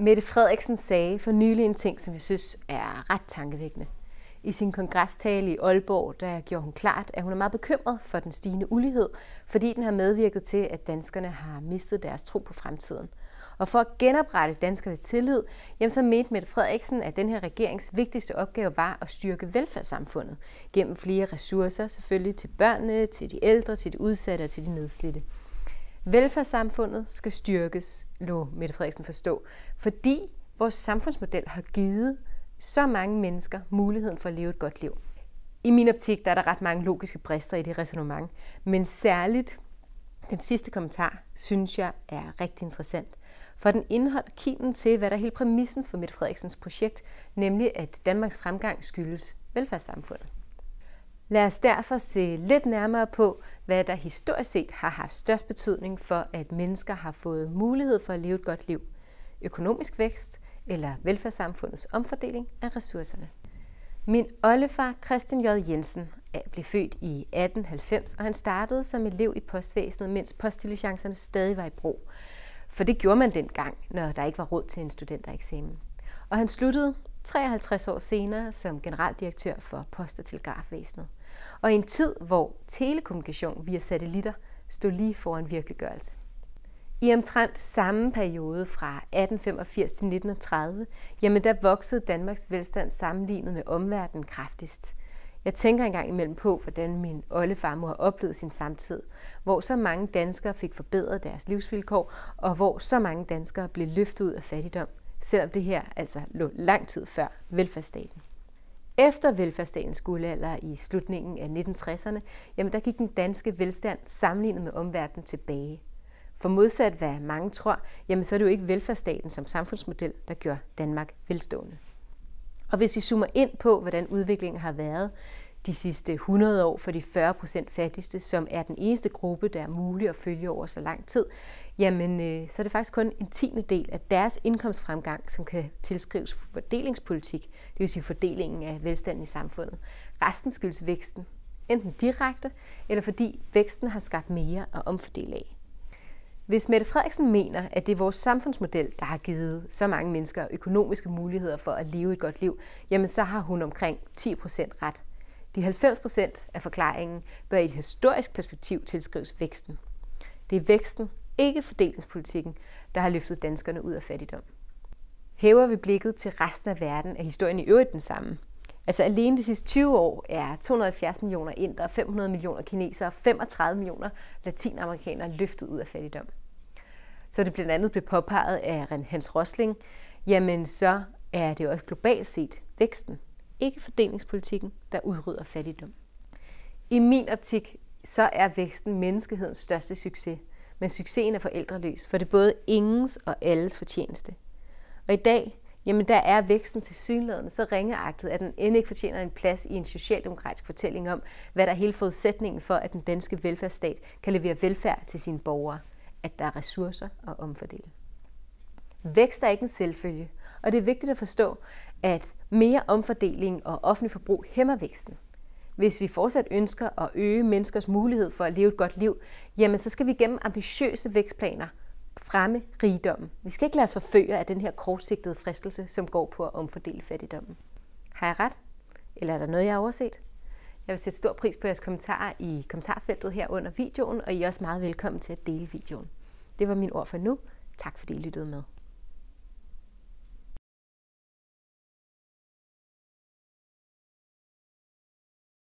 Mette Frederiksen sagde for nylig en ting, som jeg synes er ret tankevækkende. I sin kongrestale i Aalborg, der gjorde hun klart, at hun er meget bekymret for den stigende ulighed, fordi den har medvirket til, at danskerne har mistet deres tro på fremtiden. Og for at genoprette danskernes tillid, så mente Mette Frederiksen, at den her regerings vigtigste opgave var at styrke velfærdssamfundet gennem flere ressourcer, selvfølgelig til børnene, til de ældre, til de udsatte og til de nedslidte. Velfærdssamfundet skal styrkes, lå Mette Frederiksen forstå, fordi vores samfundsmodel har givet så mange mennesker muligheden for at leve et godt liv. I min optik der er der ret mange logiske brister i det ræsonnement, men særligt den sidste kommentar synes jeg er rigtig interessant. For den indeholder kimen til, hvad der er hele præmissen for Mette Frederiksens projekt, nemlig at Danmarks fremgang skyldes velfærdssamfundet. Lad os derfor se lidt nærmere på, hvad der historisk set har haft størst betydning for, at mennesker har fået mulighed for at leve et godt liv. Økonomisk vækst eller velfærdssamfundets omfordeling af ressourcerne. Min oldefar Christian J. Jensen blev født i 1890, og han startede som elev i postvæsenet, mens postdiligencerne stadig var i brug. For det gjorde man dengang, når der ikke var råd til en studentereksamen. Og han sluttede 53 år senere som generaldirektør for Post- og Telegrafvæsenet. Og i en tid, hvor telekommunikation via satellitter stod lige foran virkeliggørelse. I omtrent samme periode fra 1885 til 1930, der voksede Danmarks velstand sammenlignet med omverdenen kraftigst. Jeg tænker engang imellem på, hvordan min oldefar må have oplevet sin samtid, hvor så mange danskere fik forbedret deres livsvilkår, og hvor så mange danskere blev løftet ud af fattigdom, selvom det her altså lå lang tid før velfærdsstaten. Efter velfærdsstatens guldalder i slutningen af 1960'erne, der gik den danske velstand sammenlignet med omverdenen tilbage. For modsat hvad mange tror, så er det jo ikke velfærdsstaten som samfundsmodel, der gør Danmark velstående. Og hvis vi zoomer ind på, hvordan udviklingen har været de sidste 100 år for de 40% fattigste, som er den eneste gruppe, der er mulig at følge over så lang tid, så er det faktisk kun en 10. af deres indkomstfremgang, som kan tilskrives fordelingspolitik, det vil sige fordelingen af velstanden i samfundet. Resten skyldes væksten, enten direkte, eller fordi væksten har skabt mere at omfordele af. Hvis Mette Frederiksen mener, at det er vores samfundsmodel, der har givet så mange mennesker økonomiske muligheder for at leve et godt liv, så har hun omkring 10% ret. De 90% af forklaringen bør i et historisk perspektiv tilskrives væksten. Det er væksten, ikke fordelingspolitikken, der har løftet danskerne ud af fattigdom. Hæver vi blikket til resten af verden, er historien i øvrigt den samme. Altså alene de sidste 20 år er 270 millioner indere, 500 millioner kinesere og 35 millioner latinamerikanere løftet ud af fattigdom. Så det blandt andet blev påpeget af Hans Rosling, så er det også globalt set væksten, ikke fordelingspolitikken, der udrydder fattigdom. I min optik, så er væksten menneskehedens største succes, men succesen er forældreløs, for det er både ingens og alles fortjeneste. Og i dag, der er væksten tilsyneladende så ringeagtet, at den end ikke fortjener en plads i en socialdemokratisk fortælling om, hvad der er hele forudsætningen for, at den danske velfærdsstat kan levere velfærd til sine borgere, at der er ressourcer at omfordele. Vækst er ikke en selvfølge, og det er vigtigt at forstå, at mere omfordeling og offentlig forbrug hæmmer væksten. Hvis vi fortsat ønsker at øge menneskers mulighed for at leve et godt liv, så skal vi gennem ambitiøse vækstplaner fremme rigdommen. Vi skal ikke lade os forføre af den her kortsigtede fristelse, som går på at omfordele fattigdommen. Har jeg ret? Eller er der noget, jeg har overset? Jeg vil sætte stor pris på jeres kommentarer i kommentarfeltet her under videoen, og I er også meget velkommen til at dele videoen. Det var mine ord for nu. Tak fordi I lyttede med.